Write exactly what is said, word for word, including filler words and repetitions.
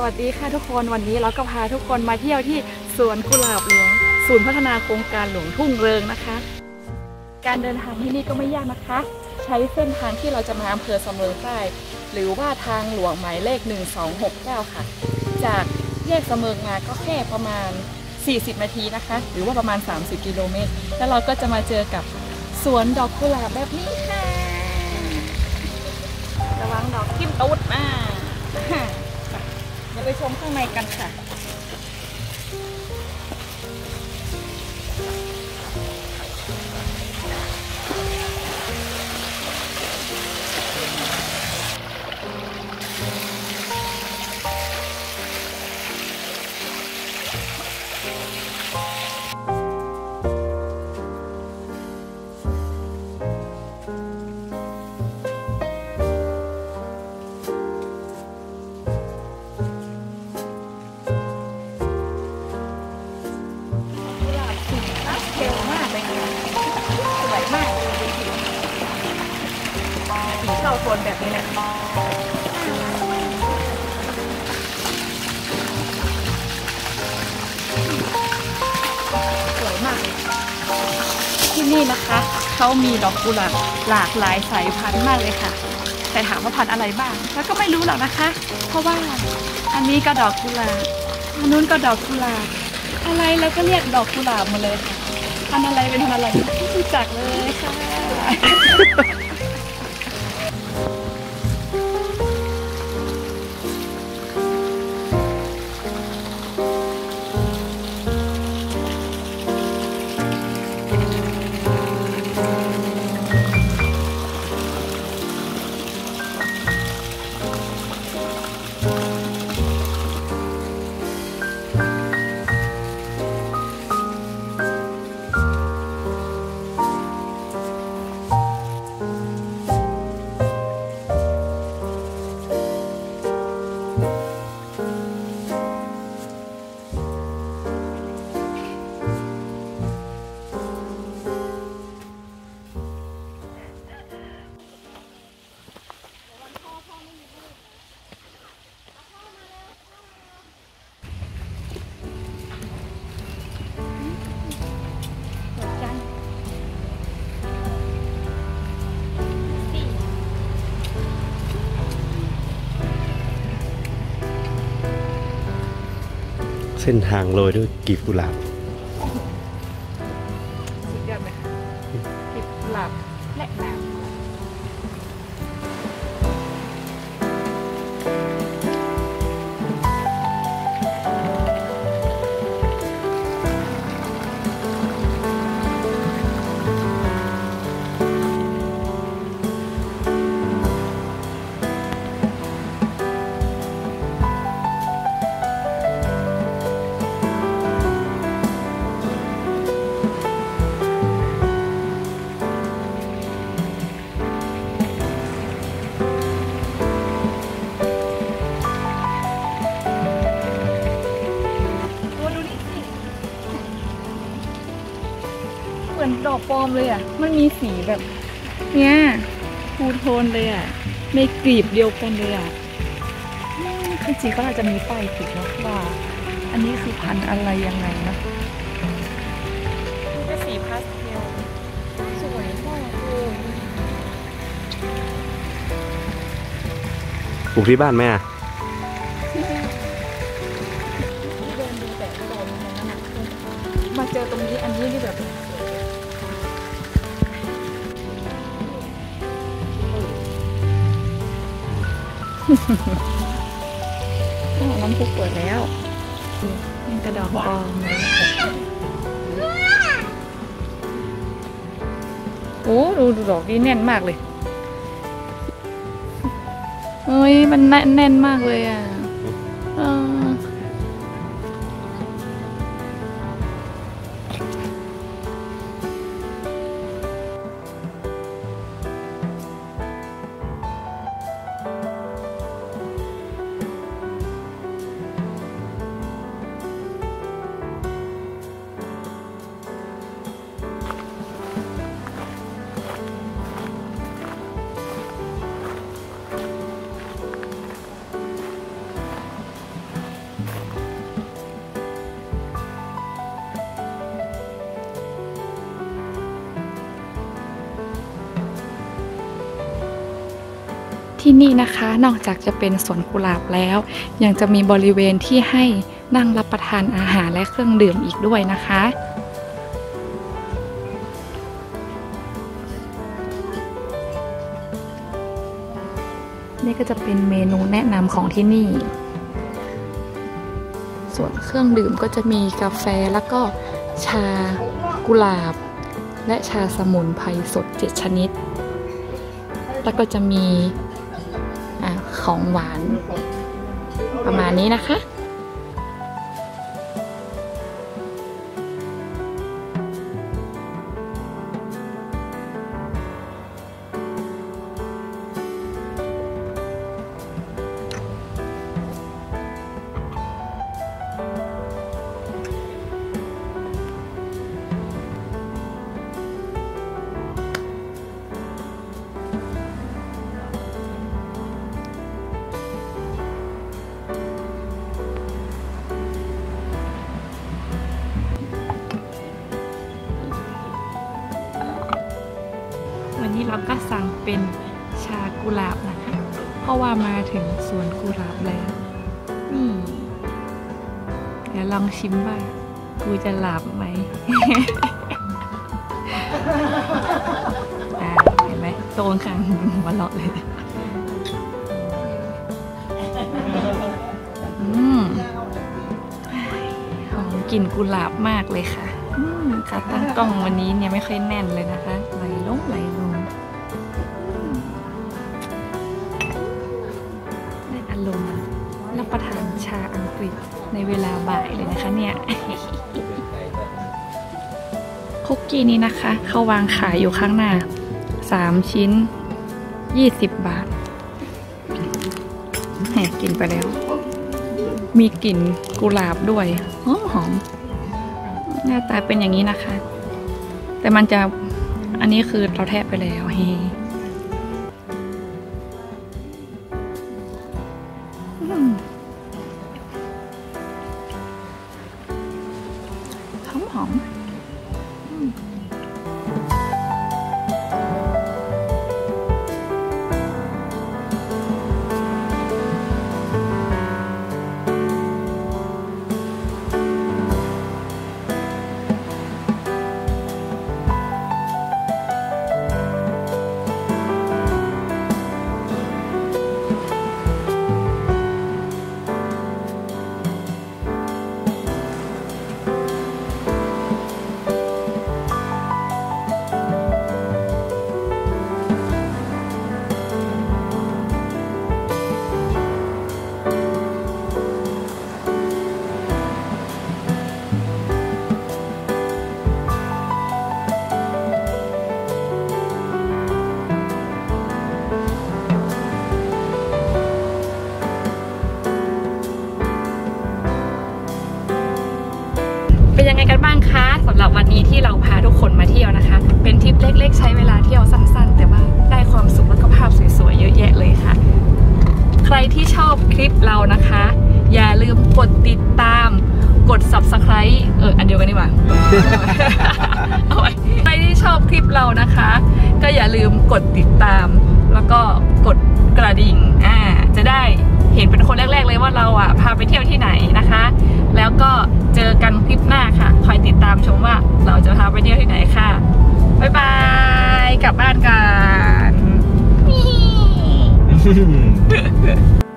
วัสดีค่ะทุกคนวันนี้เราก็พาทุกคนมาเที่ยวที่สวนกุหลาบหลวงศูนย์พัฒนาโครงการหลวงทุ่งเริงนะคะการเดินทางที่นี่ก็ไม่ยากนะคะใช้เส้นทางที่เราจะมาอำเภอสำโรงใต้หรือว่าทางหลวงหมายเลขหนึ่งสองหกเก้าค่ะจากแยกสำเริงมาก็แค่ประมาณสี่สิบนาทีนะคะหรือว่าประมาณสามสิบกิโลเมตรแล้วเราก็จะมาเจอกับสวนดอกกุหลาบแบบนี้ค่ะระวังดอกทิ่มตูดมาเดี๋ยวไปชมข้างในกันค่ะเราโทนแบบนี้นะสวยมากเลยที่นี่นะคะเขามีดอกกุหลาบหลากหลายสายพันธุ์มากเลยค่ะแต่ถามว่าพันธุ์อะไรบ้างแล้วก็ไม่รู้หรอกนะคะเพราะว่าอันนี้ก็ดอกกุหลาบอันนู้นก็ดอกกุหลาบอะไรแล้วก็เรียกดอกกุหลาบมาเลยค่ะพันธุ์อะไรเป็นพันธุ์อะไรไม่รู้จักเลยค่ะเส้นทางโรยด้วยกลีบกุหลาบสุดยอดไหมกลีบกุหลาบและน้ำเหมือนดอกปลอมเลยอ่ะมันมีสีแบบเนี้ยทูโทนเลยอ่ะในกลีบเดียวกันเลยอ่ะจริงๆก็อาจจะมีป้ายติดนะว่าอันนี้คือพันธุ์อะไรยังไงนะมันก็สีพาสเทลสวยมากเลยปลูกที่บ้านไหมอ่ะเดินดูแต่โซนนั้นนะมาเจอตรงนี้อันนี้ที่แบบน้ำพุเปิดแล้วนี่กระดอกปลอมเลยโอ้ดูดอกนี้แน่นมากเลยเฮ้ยมันแน่นมากเลยอ่ะที่นี่นะคะนอกจากจะเป็นสวนกุหลาบแล้วยังจะมีบริเวณที่ให้นั่งรับประทานอาหารและเครื่องดื่มอีกด้วยนะคะนี่ก็จะเป็นเมนูแนะนำของที่นี่ส่วนเครื่องดื่มก็จะมีกาแฟแล้วก็ชากุหลาบและชาสมุนไพรสดเจ็ดชนิดแล้วก็จะมีอ่าของหวานประมาณนี้นะคะวันนี้เราก็สั่งเป็นชากุหลาบนะคะเพราะว่ามาถึงสวนกุหลาบแล้วนี่เดี๋ยวลองชิมบ้างกูจะหลับไหม อ่าเห็นไหมโตงข้างมาเลาะเลยอืมหอมกลิ่นกุหลาบมากเลยค่ะขาตั้งกล้องวันนี้เนี่ยไม่ค่อยแน่นเลยนะคะไหลลงไหลลงได้อารมณ์รับประทานชาอังกฤษในเวลาบ่ายเลยนะคะเนี่ย คุกกี้นี้นะคะเขาวางขายอยู่ข้างหน้าสามชิ้นยี่สิบบาทแหมกินไปแล้วมีกลิ่นกุหลาบด้วยหอมหอมหน้าตาเป็นอย่างนี้นะคะแต่มันจะอันนี้คือเราแทะไปแล้วเฮ้หอมหอมเป็นยังไงกันบ้างคะสำหรับวันนี้ที่เราพาทุกคนมาเที่ยวนะคะเป็นทริปเล็กๆใช้เวลาเที่ยวสั้นๆแต่ว่าได้ความสุขและก็ภาพสวยๆเยอะแยะเลยค่ะใครที่ชอบคลิปเรานะคะอย่าลืมกดติดตามกด ซับสไครบ์ เอออันเดียวกันนี่หว่า เอาไว้ใครที่ชอบคลิปเรานะคะก็อย่าลืมกดติดตามแล้วก็กดกระดิ่งอ่าจะได้เห็นเป็นคนแรกๆเลยว่าเราอ่ะพาไปเที่ยวที่ไหนนะคะแล้วก็เจอกันคลิปหน้าค่ะคอยติดตามชมว่าเราจะพาไปเที่ยวที่ไหนค่ะบ๊ายบายกลับบ้านกัน